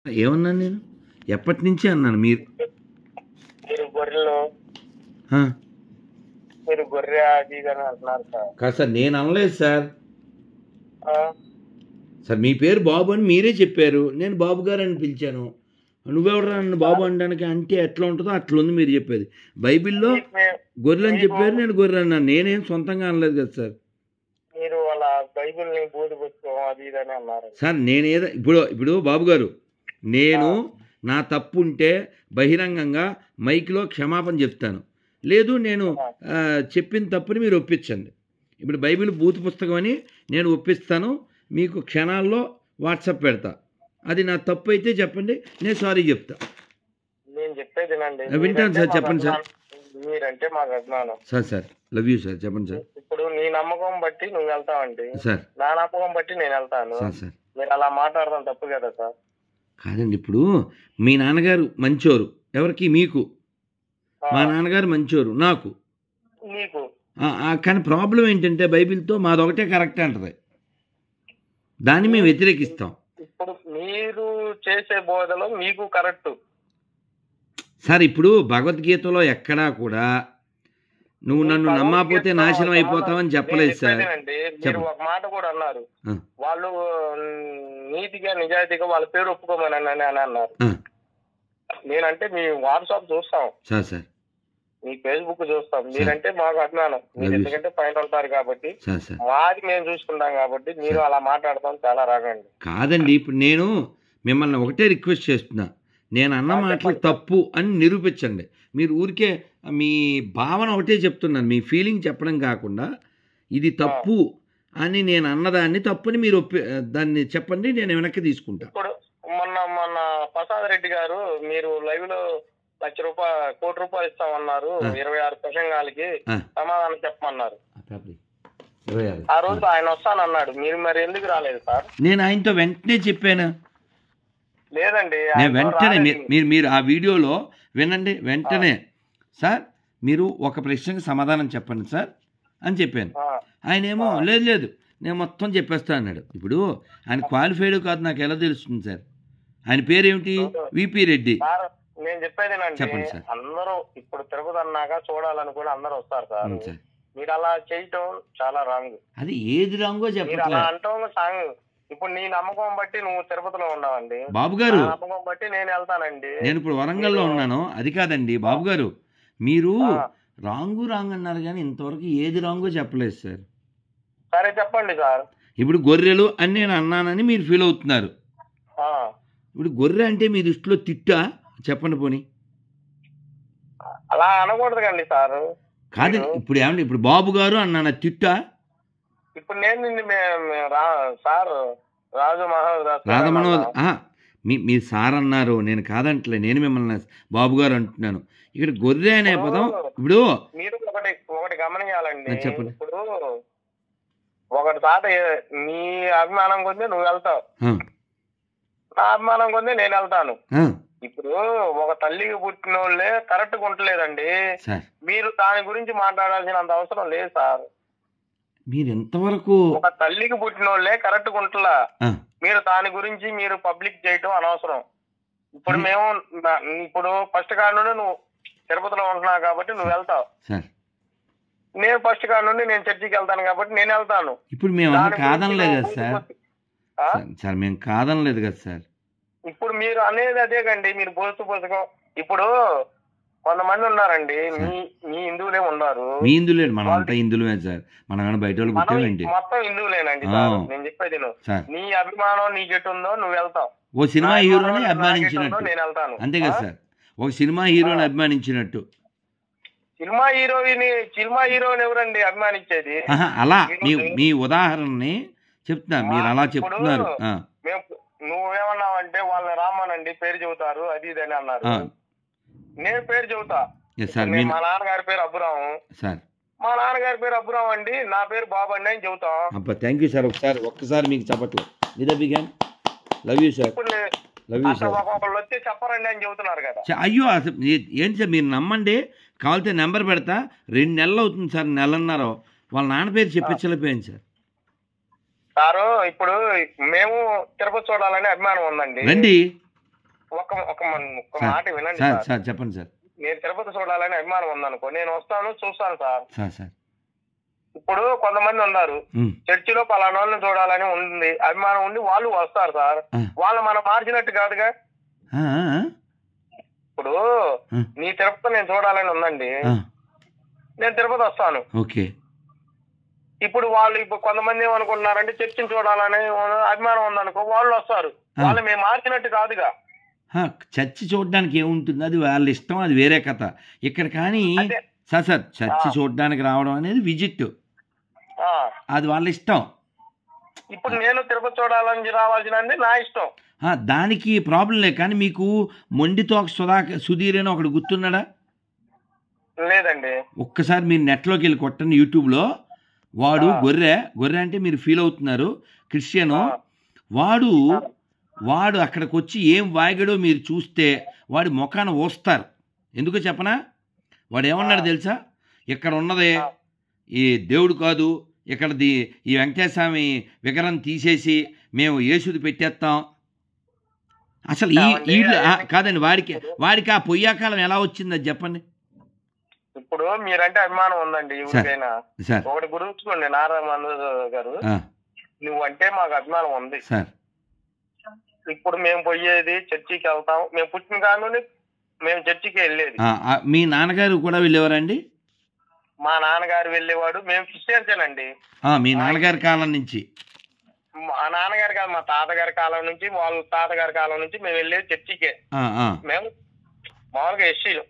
ఏమన్నాను నేను? ఎప్పటి నుంచి అన్నాను మీరు మీరు గొర్రెలు ఆ, మీరు గొర్రె అది ఇది అని అంటున్నారు సార్. కాదు సార్, నేను అనలేదు సార్. ఆ, సార్ మీ పేరు బాబు అని మీరే చెప్పారు, నేను బాబు గారు అని పిలిచాను. నువ్వెవడరా నన్ను బాబు అనడానికి? అంటే ఎట్లా ఉంటుందో అట్లా ఉంది మీరు చెప్పేది. బైబిల్లో మీకు మే- గొర్రెలు అని మీకు చెప్పారు, నేను గొర్రె అన్నాను. నేనేం సొంతంగా అనలేదు కదా సార్. మీరు వాళ్ళ బైబిల్ని బోధిపుచ్చుకోవడం అది ఇది అని అన్నారు. సార్ నేనేదో ఇప్పుడు బాబు గారు, నేను నా తప్పు ఉంటే బహిరంగంగా మైక్లో క్షమాపణ చెప్తాను. లేదు నేను చెప్పిన తప్పుని మీరు ఒప్పించండి. ఇప్పుడు బైబిల్ బూత్ పుస్తకం అని నేను ఒప్పిస్తాను, మీకు క్షణాల్లో వాట్సాప్ పెడతా. అది నా తప్పు అయితే చెప్పండి, నేను సారీ చెప్తా. నేను చెప్పేది వినండి. వింటాను సార్, చెప్పండి సార్. మీరంటే మాకు అభిమానం సార్ లవ్ యూ సార్, చెప్పండి సార్. ఇప్పుడు నీ నమ్మకం బట్టి నువ్వు వెళ్తావండి, సార్ నా నమ్మకం బట్టి నేను వెళ్తాను. సార్ మీరు అలా మాట్లాడడం తప్పు కదా సార్. కాదండి, ఇప్పుడు మీ నాన్నగారు మంచోరు, ఎవరికి? మీకు. మా నాన్నగారు మంచోరు నాకు. నీకు కానీ ప్రాబ్లం ఏంటంటే బైబిల్తో మాదొకటే కరెక్ట్ అంటది, దాన్ని మేము వ్యతిరేకిస్తాం. ఇప్పుడు మీరు చేసే బోధలో మీకు కరెక్ట్ సార్ ఇప్పుడు భగవద్గీతలో ఎక్కడా కూడా నువ్వు నన్ను నమ్మకపోతే నాశనం అయిపోతావని చెప్పలేదు సార్. మీరు ఒక మాట కూడా అన్నారు, ఆ, వాళ్ళు నీతిగా నిజాయితీగా వాళ్ళ పేరు ఒప్పుకోమని అని అన్నారు. ఆ, నేనంటే మీ వాట్సాప్ చూస్తాం, సార్ మీ ఫేస్బుక్ చూస్తాం. మీరంటే మాకు అభిమానం, మీరు ఎందుకంటే పైన ఉంటారు కాబట్టి సార్ మాది మేము చూసుకుంటాం కాబట్టి మీరు అలా మాట్లాడతాం చాలా రాగండి. కాదండి, ఇప్పుడు నేను మిమ్మల్ని ఒకటే రిక్వెస్ట్ చేస్తున్నా, నేను అన్న మాటలు తప్పు అని నిరూపించండి. మీరు ఊరికే మీ భావన ఒకటే చెప్తున్నాను, మీ ఫీలింగ్ చెప్పడం కాకుండా ఇది తప్పు అని నేను అన్నదాన్ని తప్పుని మీరు దాన్ని చెప్పండి, నేను వెనక్కి తీసుకుంటా. ఇప్పుడు మొన్న ప్రసాద్ రెడ్డి గారు మీరు లైవ్ లో ₹1,00,000 కోటి రూపాయలు ఇస్తామన్నారు, 26 ప్రసంగాలకి సమాధానం చెప్పమన్నారు. ఆ రోజు ఆయన వస్తానన్నాడు, మీరు మరి ఎందుకు రాలేదు సార్? నేను ఆయనతో వెంటనే చెప్పాను. లేదండి, నేను వెంటనే మీరు ఆ వీడియోలో వినండి, వెంటనే సార్ మీరు ఒక ప్రశ్నకు సమాధానం చెప్పండి సార్ అని చెప్పాను. ఆయన ఏమో లేదు నేను మొత్తం చెప్పేస్తా అన్నాడు. ఇప్పుడు ఆయన క్వాలిఫైడ్ కాదు నాకు ఎలా తెలుస్తుంది సార్? ఆయన పేరేమిటి? విపి రెడ్డి. నేను చెప్పేది చెప్పండి సార్. అందరూ ఇప్పుడు తిరుపతి అన్నాక చూడాలని కూడా అందరూ వస్తారు సార్. సార్ మీరు అలా చేయటం చాలా రాంగ్. అది ఏది రాంగో మీరు చెప్పట్లేదు అలా అంటాం సాంగ్. ఇప్పుడు నీ నమ్మకం బట్టి నువ్వు తిరుపతిలో ఉన్నావండి, బాబు గారు. నా నమ్మకం బట్టి నేను వెళ్తానండి. నేను ఇప్పుడు వరంగల్లో ఉన్నాను, అది కాదండి బాబు గారు. మీరు రాంగ్ అన్నారు కానీ ఇంతవరకు ఏది రాంగో చెప్పలేదు సార్. సరే చెప్పండి సార్. ఇప్పుడు గొర్రెలు అని నేను అన్నానని మీరు ఫీల్ అవుతున్నారు. ఇప్పుడు గొర్రె అంటే మీ దృష్టిలో తిట్టా? చెప్పండి పోనీ. అలా అనకూడదు కండి సార్. కాదు ఇప్పుడు ఏమండి, ఇప్పుడు బాబు గారు అన్నాను తిట్టా? ఇప్పుడు నేను సార్ రాజు రాధమనోద్ మీరు సార్ అన్నారు, నేను కాదంటలే, నేను మిమ్మల్ని బాబు గారు అంటున్నాను. ఇక్కడ గొర్రె అనే పదం ఇప్పుడు మీరు ఒకటి గమనించాలండి. చెప్పండి. ఇప్పుడు ఒకటి తాత నీ అభిమానం కొద్ది నువ్వు వెళ్తావు, నా అభిమానం కొద్ది నేను వెళ్తాను. ఇప్పుడు ఒక తల్లికి పుట్టిన వాళ్ళే కరెక్ట్ గా ఉండలేదండి, మీరు దాని గురించి మాట్లాడాల్సినంత అవసరం లేదు సార్. మీరు ఎంతవరకు ఒక తల్లికి పుట్టిన వాళ్ళే కరెక్ట్ గా ఉంటలా, మీరు దాని గురించి మీరు పబ్లిక్ చేయటం అనవసరం. ఇప్పుడు మేము ఇప్పుడు ఫస్ట్ కాడ నుండి నువ్వు తిరుపతిలో ఉంటున్నావు కాబట్టి నువ్వు వెళ్తావు, నేను ఫస్ట్ కాడ నుండి నేను చర్చికి వెళ్తాను కాబట్టి నేను వెళ్తాను. ఇప్పుడు మేము కాదనలేదు కదా సార్. సార్ మేము కాదనలేదు కదా సార్. ఇప్పుడు మీరు అనేది అదే కండి, మీరు పుస్తకం. ఇప్పుడు కొంతమంది ఉన్నారండి, మీ హిందువులే ఉన్నారు. మీ హిందువులే, మనం అంతా హిందువులే సార్. మనం బయట వాళ్ళు మొత్తం హిందువులేనండి సార్. నేను చెప్పేది నీ అభిమానం నీకు ఎటుందో నువ్వు వెళ్తావు. ఓ సినిమా హీరోని అభిమానించినట్టు నేను వెళ్తాను, అంతే కదా సార్? ఒక సినిమా హీరోని అభిమానించినట్టు. సినిమా హీరోని ఎవరండి అభిమానించేది? అలా మీ ఉదాహరణని చెప్తున్నా, మీరు అలా చెప్తున్నారు. నువ్వేమన్నావంటే వాళ్ళని రామనండి పేరు చెబుతారు అది ఇది అని అన్నారు. నేను పేరు చెబుతా. మా నాన్నగారి పేరు అబ్బురాము సార్, మా నాన్నగారి పేరు అబ్బురాం అండి, నా పేరు బాబు అండి అని చెబుతాం. అబ్బా థ్యాంక్ యూ సార్. ఒక్కసారి మీకు చెప్పట్లు లవ్ యూ సార్. ఒకళ్ళు వచ్చి చెప్పరండి అని చెబుతున్నారు కదా. అయ్యో అసలు ఏంటి సార్, మీరు నమ్మండి, కావాలితే నెంబర్ పెడతా. 2 నెలలు అవుతుంది సార్, నెలన్నర. వాళ్ళ నాన్న పేరు చెప్పించలేకపోయాను సార్. సారు ఇప్పుడు మేము తిరుపతి చూడాలని అభిమానం ఉందండి. రండి ఒక్క మాట వినండి సార్ సార్. సార్ చెప్పండి సార్. నేను తిరుపతి చూడాలని అభిమానం ఉందనుకో, నేను వస్తాను చూస్తాను సార్. సార్ సార్ ఇప్పుడు కొంతమంది ఉన్నారు చర్చిలో పలానా వాళ్ళని చూడాలని ఉంది, అభిమానం ఉండి వాళ్ళు వస్తారు సార్. వాళ్ళు మనం మార్చినట్టు కాదుగా. ఇప్పుడు నీ తిరుపతి నేను చూడాలని ఉందండి, నేను తిరుపతి వస్తాను. ఓకే. ఇప్పుడు కొంతమంది ఏమనుకుంటున్నారంటే చర్చిని చూడాలని అభిమానం ఉందనుకో, వాళ్ళు వస్తారు. వాళ్ళు మేము మార్చినట్టు కాదుగా. చర్చి చూడడానికి ఏముంటుంది, అది వాళ్ళ ఇష్టం, అది వేరే కథ. ఇక్కడ కానీ సార్ సార్ చర్చి చూడడానికి రావడం అనేది విజిట్, అది వాళ్ళ ఇష్టం. ఇప్పుడు నేను తిరుపతి చూడాలని రావాల్సిన నా ఇష్టం, దానికి ప్రాబ్లం లేదు. కానీ మీకు మొండితో సుధీర్ అని ఒకడు గుర్తున్నాడా? లేదండి. ఒక్కసారి మీరు నెట్లోకి వెళ్ళి కొట్టండి, యూట్యూబ్లో. వాడు గొర్రె అంటే మీరు ఫీల్ అవుతున్నారు, క్రిస్టియను. వాడు అక్కడికి వచ్చి ఏం వాగాడో మీరు చూస్తే వాడి ముఖాన ఓస్తారు. ఎందుకో చెప్పనా? వాడు ఏమన్నాడు తెలుసా? ఇక్కడ ఉన్నది ఈ దేవుడు కాదు, ఇక్కడది ఈ వెంకటేశ్వర స్వామి విగ్రహం తీసేసి మేము యేసుది పెట్టేస్తాం. అసలు ఈ కాదండి, వాడికి ఆ పొయ్యాకాలం ఎలా వచ్చింది అది చెప్పండి. ఇప్పుడు మీరంటే అభిమానం ఉందండి ఎవరికైనా. ఒకటి గుర్తుంచుకోండి నారాయణ గారు, నువ్వంటే మాకు అభిమానం ఉంది సార్. ఇప్పుడు మేము పోయేది చర్చికి వెళ్తాం, మేము పుట్టిన కాదు మేము చర్చికి వెళ్ళేది. మీ నాన్నగారు కూడా వెళ్ళేవారండి? మా నాన్నగారు వెళ్ళేవాడు, మేము క్రిస్టియన్సేనండి. మీ నాన్నగారి కాలం నుంచి? మా నాన్నగారి కాలం, మా తాతగారి కాలం నుంచి, వాళ్ళ తాతగారి కాలం నుంచి మేము వెళ్ళేది చర్చికే. మేము మామూలుగా ఎస్సీలు.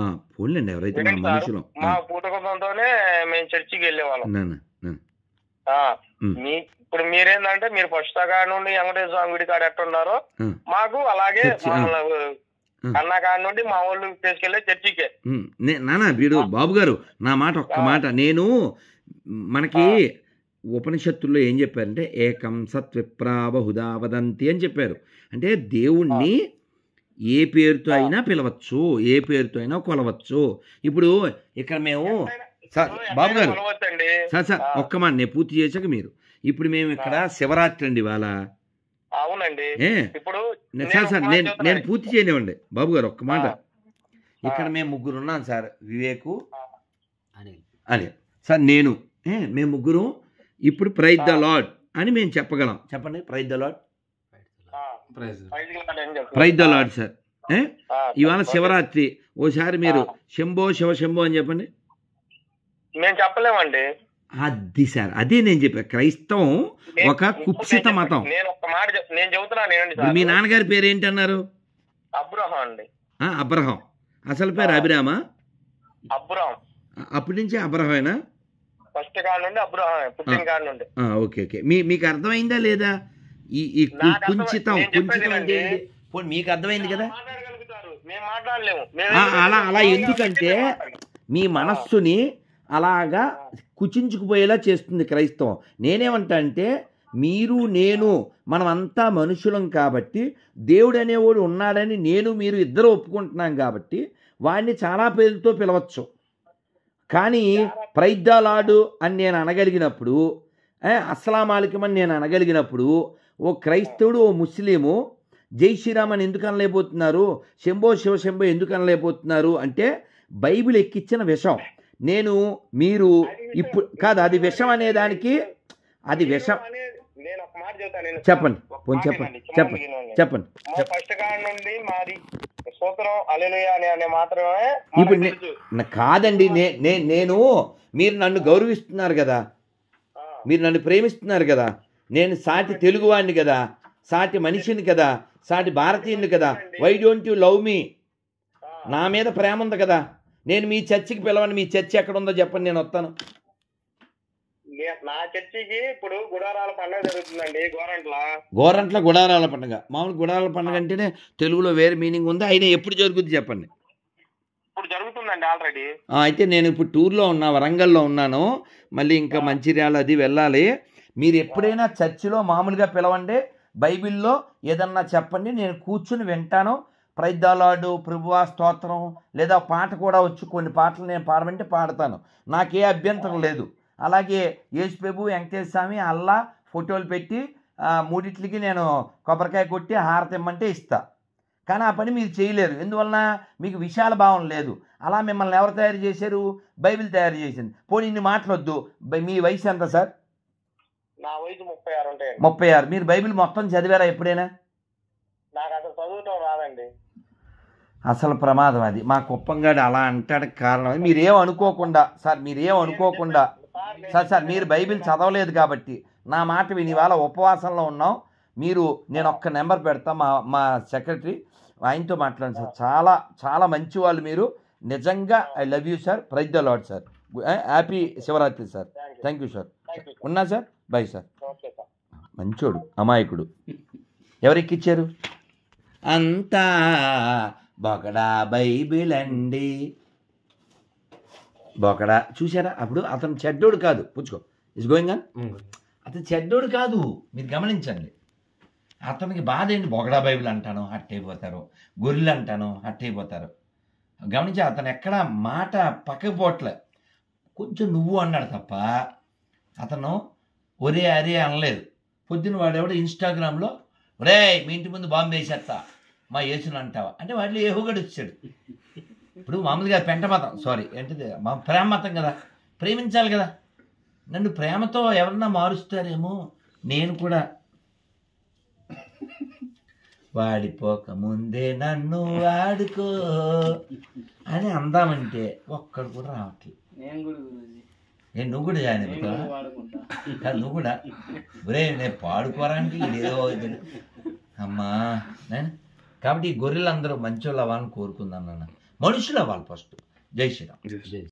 మా పుట్టుకతోనే మేము చర్చికి వెళ్ళేవాళ్ళం. ఇప్పుడు మీరేందంటే మీరు ఫస్ట్ కాడి నుండి వెంకటేశ్వర స్వామి గుడి కాడ ఎట్టున్నారో మాకు అలాగే అన్నకాడి నుండి మా వాళ్ళు తీసుకెళ్లే చర్చికే. నానా వీడు బాబు గారు నా మాట ఒక్క మాట, నేను మనకి ఉపనిషత్తుల్లో ఏం చెప్పారంటే ఏకం సత్విప్రా బహుదా వదంతి అని చెప్పారు. అంటే దేవుణ్ణి ఏ పేరుతో అయినా పిలవచ్చు, ఏ పేరుతో అయినా కొలవచ్చు. ఇప్పుడు ఇక్కడ మేము సార్ బాబు గారు సార్ ఒక్క మాట నేను పూర్తి చేశాక మీరు, ఇప్పుడు మేము ఇక్కడ శివరాత్రి అండి ఇవాళ. అవునండి. సార్ నేను పూర్తి చేయనివ్వండి బాబు గారు ఒక్క మాట. ఇక్కడ మేము ముగ్గురు ఉన్నాం సార్, వివేకు అని సార్ నేను, మేము ముగ్గురు ఇప్పుడు ప్రైజ్ ద లార్డ్ అని మేము చెప్పగలం. చెప్పండి, praise the lord, praise the lord sir. ఇవాళ శివరాత్రి, ఓసారి మీరు శంభో శివ శంభో అని చెప్పండి. మేము చెప్పలేమండి. అది సార్, అదే నేను చెప్పా, క్రైస్తవం ఒక కుప్సిత మతం. నేను ఒక్క మాట నేను చెబుతున్నాను. మీ నాన్నగారి పేరు ఏంటన్నారు? అబ్రహం అండి. అబ్రహం. అసలు పేరు అభిరామా? అబ్రహం. అప్పటి నుంచి అబ్రహమేనా? ఫస్ట్ కాడ నుండి అబ్రహం, పుట్టిన కాడ నుండి. Okay okay. మీకు అర్థమైందా లేదా ఈ కుంచితం అంటే? మీకు అర్థమైంది కదా? అలా ఎందుకంటే మీ మనస్సుని అలాగా కుచించుకుపోయేలా చేస్తుంది క్రైస్తవం. నేనేమంటా అంటే మీరు నేను మనం అంతా మనుషులం కాబట్టి దేవుడు అనేవాడు ఉన్నాడని నేను మీరు ఇద్దరు ఒప్పుకుంటున్నాం కాబట్టి వాడిని చాలా పేర్లతో పిలవచ్చు. కానీ ప్రైజ్ ద లార్డ్ అని నేను అనగలిగినప్పుడు, అస్సలాము అలైకుం అని నేను అనగలిగినప్పుడు, ఓ క్రైస్తవుడు ఓ ముస్లిము జై శ్రీరామ్ అని ఎందుకు అనలేకపోతున్నారు, శంభో శివ శంభో ఎందుకు అనలేకపోతున్నారు అంటే బైబిల్ ఎక్కిచ్చిన విషం. నేను మీరు ఇప్పుడు కాదు, అది విషం అనేదానికి అది విషం. చెప్పండి చెప్పండి చెప్పండి చెప్పండి. ఫస్ట్ కాడ నుండి మాది సూత్రం హల్లెలూయా అనే మాత్రమే. ఇప్పుడు కాదండి, నేను మీరు నన్ను గౌరవిస్తున్నారు కదా, మీరు నన్ను ప్రేమిస్తున్నారు కదా, నేను సాటి తెలుగువాడిని కదా, సాటి మనిషిని కదా, సాటి భారతీయుని కదా. Why don't you love me? నా మీద ప్రేమ ఉంది కదా, నేను మీ చర్చికి పిలవని, మీ చర్చి ఎక్కడ ఉందో చెప్పండి, నేను వస్తాను. నా చర్చికి ఇప్పుడు గుడారాల పండుగ జరుగుతుందండి, గోరంట్ల గుడారాల పండుగ. మామూలు గుడారాల పండుగ అంటేనే తెలుగులో వేరే మీనింగ్ ఉంది, అయినా ఎప్పుడు జరుగుతుంది చెప్పండి. ఇప్పుడు జరుగుతుందండి ఆల్రెడీ. అయితే నేను ఇప్పుడు టూర్లో ఉన్నా, వరంగల్లో ఉన్నాను, మళ్ళీ ఇంకా మంచిర్యాల అది వెళ్ళాలి. మీరు ఎప్పుడైనా చర్చిలో మామూలుగా పిలవండి, బైబిల్లో ఏదన్నా చెప్పండి, నేను కూర్చుని వింటాను. ప్రైజ్ ద లార్డ్, ప్రభువా స్తోత్రం, లేదా పాట కూడా వచ్చి కొన్ని పాటలు నేను పాడమంటే పాడతాను, నాకే అభ్యంతరం లేదు. అలాగే యేసు ప్రభు, వెంకటేశ్వర స్వామి, అల్లా ఫోటోలు పెట్టి మూడిట్లకి నేను కొబ్బరికాయ కొట్టి హారతి ఇమ్మంటే ఇస్తా. కానీ ఆ పని మీరు చేయలేరు. ఎందువలన? మీకు విశాల భావం లేదు. అలా మిమ్మల్ని ఎవరు తయారు చేశారు? బైబిల్ తయారు చేసింది. పోనీ ఇన్ని మాటలొద్దు, మీ వయసు ఎంత సార్? నా వయసు 36 ఉంటాయండి. 36. మీరు బైబిల్ మొత్తం చదివారా ఎప్పుడైనా? నాకు అసలు చదువుతాం రాదండి. అసలు ప్రమాదం అది. మా కుప్పంగాడు అలా అంటానికి కారణం మీరేం అనుకోకుండా సార్, మీరేం అనుకోకుండా సార్ మీరు బైబిల్ చదవలేదు కాబట్టి నా మాట విని ఇవాళ ఉపవాసంలో ఉన్నాం. మీరు, నేను ఒక్క నెంబర్ పెడతా, మా సెక్రటరీ, ఆయనతో మాట్లాడండి సార్. చాలా చాలా మంచి వాళ్ళు మీరు. నిజంగా I love you sir. Praise the lord sir. Happy Shivaratri sir. Thank you sir. ఉన్నా సార్. Bye sir. మంచోడు, అమాయకుడు. ఎవరెక్కిచ్చారు? అంతా బొకడా బైబిల్ అండి. బొకడా చూసారా? అప్పుడు అతను చెడ్డోడు కాదు. పుచ్చుకో, ఇస్ గోయింగ్ ఆన్. అతను చెడ్డోడు కాదు, మీరు గమనించండి. అతనికి బాధ ఏంటి? బొగడా బైబిల్ అంటాను హట్టయిపోతారు, గొర్రెలు అంటాను హట్టయిపోతారు. గమనించి అతను ఎక్కడ మాట పక్కకు పోట్లే. కొంచెం నువ్వు అన్నాడు తప్ప అతను ఒరే అరే అనలేదు. పొద్దున వాడెవడో ఇన్స్టాగ్రామ్లో ఒరే మీ ఇంటి ముందు బాంబు వేసేస్తా మా యేసుని అంటావా అంటే వాటిలో ఏహోగడు వచ్చాడు. ఇప్పుడు మామూలుగా పెంట మతం, సారీ ఏంటిది, మా ప్రేమ మతం కదా, ప్రేమించాలి కదా. నన్ను ప్రేమతో ఎవరన్నా మారుస్తారేమో, నేను కూడా వాడిపోక ముందే నన్ను వాడుకో అని అందామంటే ఒక్కడు కూడా రావట్లేదు. నువ్వు కూడా జాయిన్ అయిపోతావా? నువ్వు కూడా ఒరే నేను పాడుకోరానికి ఇదేదో అమ్మా. కాబట్టి ఈ గొర్రెలందరూ మంచోళ్ళు అవ్వాలని కోరుకుందాం నాన్న. మనుషులు అవ్వాలి ఫస్ట్. జై శ్రీరామ్.